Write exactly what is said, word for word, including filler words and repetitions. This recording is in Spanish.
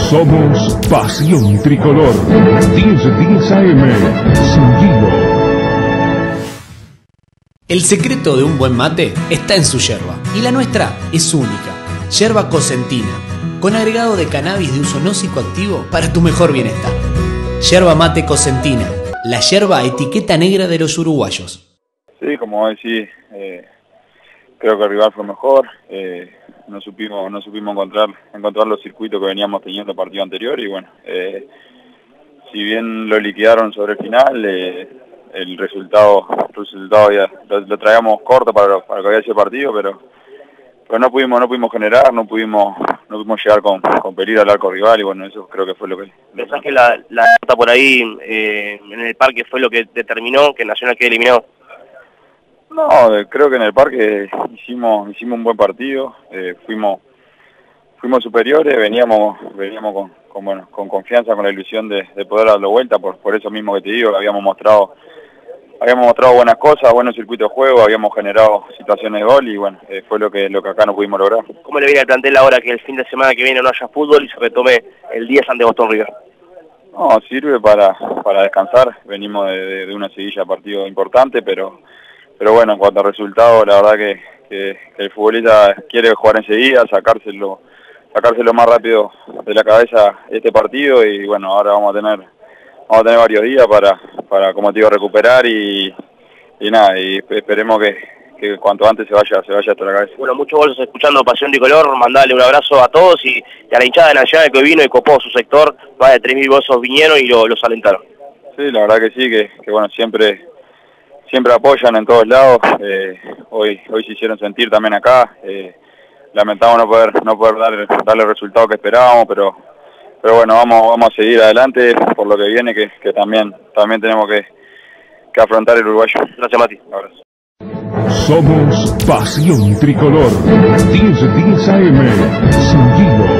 Somos Pasión Tricolor. diez diez A M. Seguido. El secreto de un buen mate está en su yerba, y la nuestra es única. Yerba Cosentina, con agregado de cannabis de uso no psicoactivo para tu mejor bienestar. Yerba mate Cosentina, la yerba etiqueta negra de los uruguayos. Sí, como decís, eh, creo que el rival fue mejor. Eh, no supimos no supimos encontrar encontrar los circuitos que veníamos teniendo el partido anterior y bueno, eh, si bien lo liquidaron sobre el final, eh, el resultado el resultado ya lo, lo traíamos corto para, para que había ese partido, pero pero no pudimos no pudimos generar, no pudimos no pudimos llegar con, con peligro al arco rival y bueno, eso creo que fue lo que... ¿Pensás que la, la nota por ahí eh, en el parque fue lo que determinó que Nacional quede eliminado? No, creo que en el parque hicimos hicimos un buen partido, eh, fuimos fuimos superiores, veníamos veníamos con, con bueno con confianza, con la ilusión de, de poder darlo vuelta, por por eso mismo que te digo, habíamos mostrado habíamos mostrado buenas cosas, buenos circuitos de juego, habíamos generado situaciones de gol y bueno, eh, fue lo que lo que acá no pudimos lograr. ¿Cómo le viene al plantel ahora que el fin de semana que viene no haya fútbol y se retome el diez ante Boston River? No, sirve para para descansar, venimos de, de, de una seguilla de partido importante, pero Pero bueno, en cuanto al resultado, la verdad que, que, que el futbolista quiere jugar enseguida, sacárselo, sacárselo más rápido de la cabeza este partido y bueno, ahora vamos a tener vamos a tener varios días para, para como te digo, recuperar y, y nada, y esperemos que, que cuanto antes se vaya se vaya hasta la cabeza. Bueno, muchos bolsos escuchando Pasión Tricolor, mandale un abrazo a todos y, y a la hinchada de Nacional que vino y copó su sector, más de tres mil bolsos vinieron y lo, los alentaron. Sí, la verdad que sí, que, que bueno, siempre... siempre apoyan en todos lados, eh, hoy hoy se hicieron sentir también acá, eh, lamentamos no poder no poder dar, darle el resultado que esperábamos, pero pero bueno, vamos vamos a seguir adelante por lo que viene, que, que también también tenemos que, que afrontar el uruguayo. Gracias, Mati. Un abrazo. Somos Pasión Tricolor. diez diez A M. Seguido.